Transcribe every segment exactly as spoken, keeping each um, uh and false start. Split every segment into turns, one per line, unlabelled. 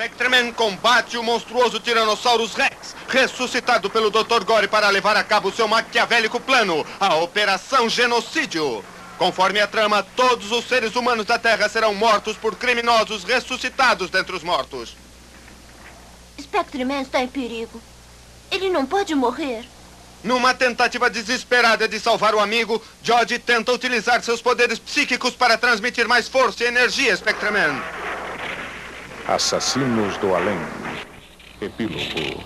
Spectreman combate o monstruoso Tyrannosaurus Rex, ressuscitado pelo doutor Gore para levar a cabo seu maquiavélico plano, a Operação Genocídio. Conforme a trama, todos os seres humanos da Terra serão mortos por criminosos ressuscitados dentre os mortos.
Spectreman está em perigo. Ele não pode morrer.
Numa tentativa desesperada de salvar o amigo, George tenta utilizar seus poderes psíquicos para transmitir mais força e energia, Spectreman.
Assassinos do Além. Epílogo.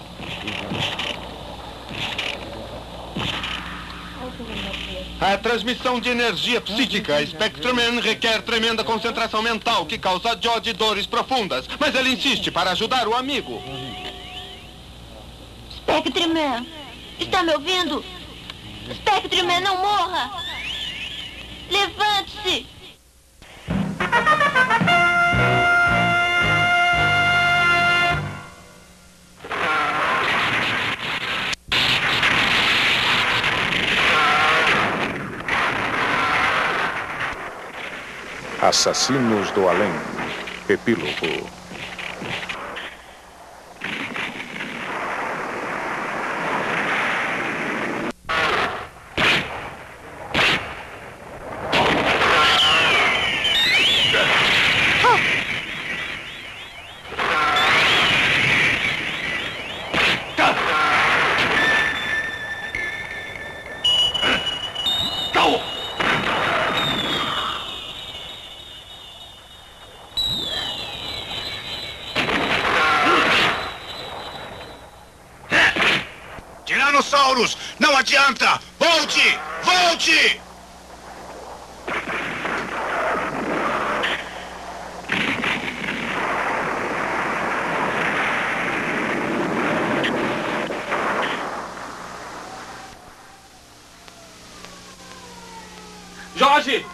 A transmissão de energia psíquica, Spectreman, requer tremenda concentração mental que causa a George dores profundas, mas ele insiste para ajudar o amigo.
Spectreman, está me ouvindo? Spectreman, não morra! Levante-se!
Assassinos do Além. Epílogo.
Tiranossauros, não adianta! Volte! Volte!
Jorge!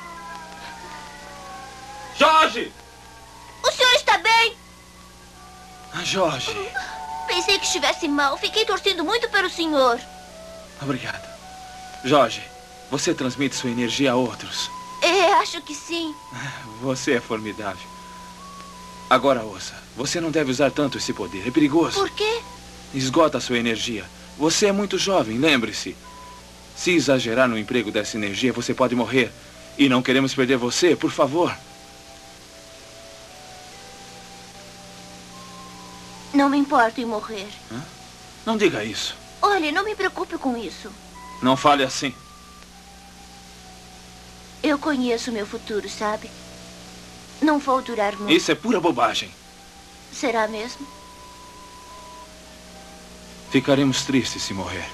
Jorge!
O senhor está bem?
Jorge.
Pensei que estivesse mal. Fiquei torcendo muito pelo senhor.
Obrigado. Jorge, você transmite sua energia a outros.
É, acho que sim.
Você é formidável. Agora ouça. Você não deve usar tanto esse poder. É perigoso.
Por quê?
Esgota a sua energia. Você é muito jovem, lembre-se. Se exagerar no emprego dessa energia, você pode morrer. E não queremos perder você, por favor.
Não me importo em morrer.
Hã? Não diga isso.
Olhe, não me preocupe com isso.
Não fale assim.
Eu conheço meu futuro, sabe? Não vou durar muito.
Isso é pura bobagem.
Será mesmo?
Ficaremos tristes se morrer.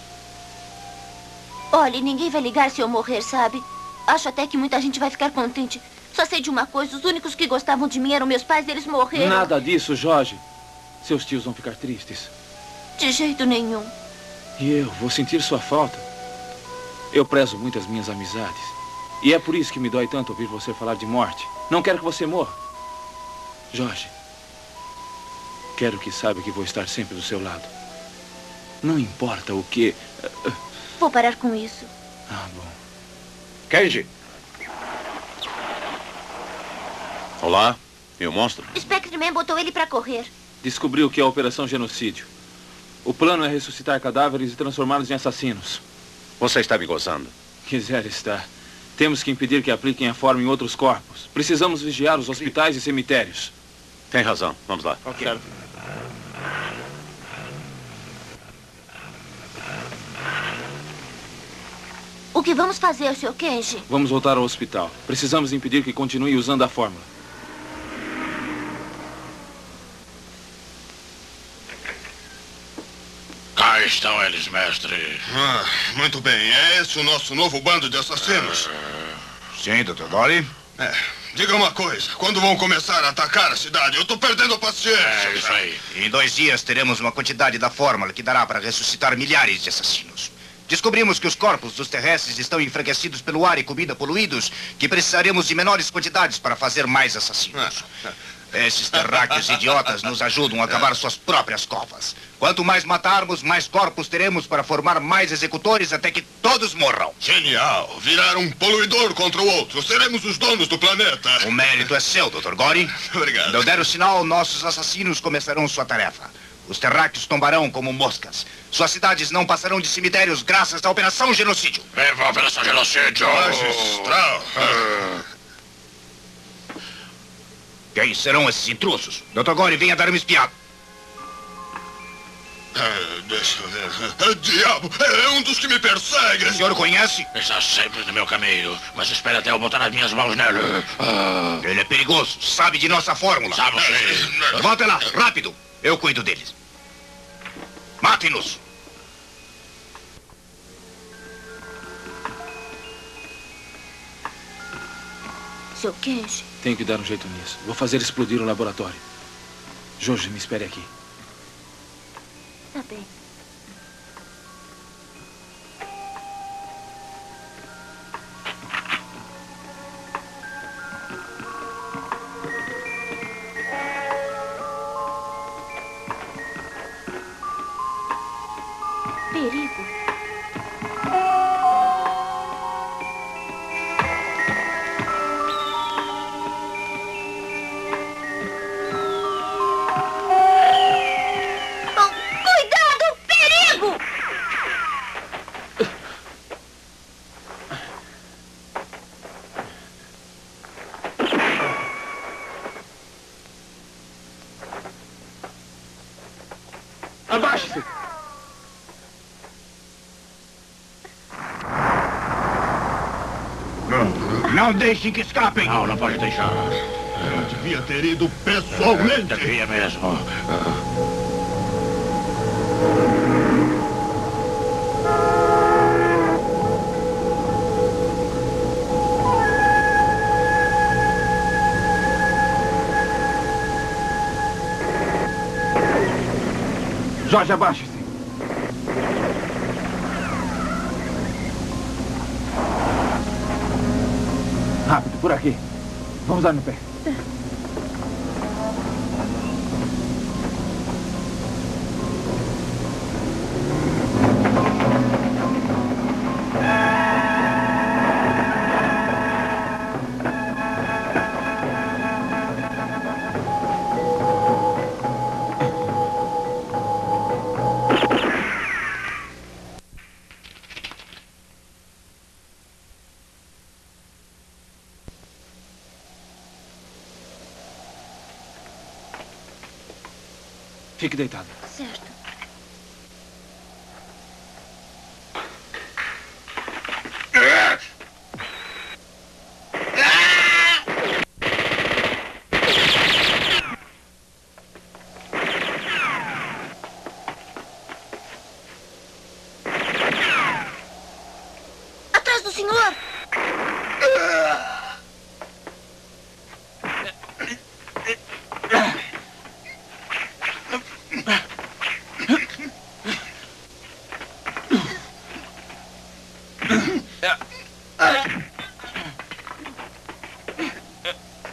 Olhe, ninguém vai ligar se eu morrer, sabe? Acho até que muita gente vai ficar contente. Só sei de uma coisa, os únicos que gostavam de mim eram meus pais, eles morreram.
Nada disso, Jorge. Seus tios vão ficar tristes.
De jeito nenhum.
E eu vou sentir sua falta. Eu prezo muito as minhas amizades. E é por isso que me dói tanto ouvir você falar de morte. Não quero que você morra. Jorge, quero que saiba que vou estar sempre do seu lado. Não importa o que...
Vou parar com isso.
Ah, bom.
Kenji. Olá, e o monstro?
Spectreman botou ele pra correr.
Descobriu que é a Operação Genocídio. O plano é ressuscitar cadáveres e transformá-los em assassinos.
Você está me gozando?
Quiser estar. Temos que impedir que apliquem a forma em outros corpos. Precisamos vigiar os hospitais e cemitérios.
Tem razão. Vamos lá.
Ok. Certo.
O que vamos fazer, senhor Kenji?
Vamos voltar ao hospital. Precisamos impedir que continue usando a fórmula.
Cá estão eles, mestre.
Ah, muito bem. É esse o nosso novo bando de assassinos?
Uh, sim, doutor Gore.
É. Diga uma coisa. Quando vão começar a atacar a cidade? Eu tô perdendo a paciência.
É, isso aí.
Em dois dias teremos uma quantidade da fórmula que dará para ressuscitar milhares de assassinos. Descobrimos que os corpos dos terrestres estão enfraquecidos pelo ar e comida poluídos, que precisaremos de menores quantidades para fazer mais assassinos. Esses terráqueos idiotas nos ajudam a cavar suas próprias covas. Quanto mais matarmos, mais corpos teremos para formar mais executores até que todos morram.
Genial. Virar um poluidor contra o outro. Seremos os donos do planeta.
O mérito é seu, doutor Gore.
Obrigado.
Quando eu der o sinal, nossos assassinos começarão sua tarefa. Os terráqueos tombarão como moscas. Suas cidades não passarão de cemitérios graças à Operação Genocídio.
Viva a Operação Genocídio!
Magistral.
Quem serão esses intrusos? doutor Gore, venha dar uma espiada.
Ah, deixa eu ver. Ah, diabo, é um dos que me persegue.
O senhor o conhece?
Está sempre no meu caminho, mas espera até eu botar as minhas mãos nele. Ah.
Ele é perigoso, sabe de nossa fórmula.
Sabe sim.
Volta lá, rápido. Eu cuido deles. Matem-nos.
seu Kenji.
Tenho que dar um jeito nisso. Vou fazer explodir o laboratório. Joji, me espere aqui.
Tá bem. Perigo.
Abaixe-se!
Não deixe que escapem!
Não, não pode deixar.
Eu devia ter ido pessoalmente.
Devia mesmo.
Jorge, abaixe-se! Rápido, por aqui. Vamos dar no pé. Fique deitado.
Certo.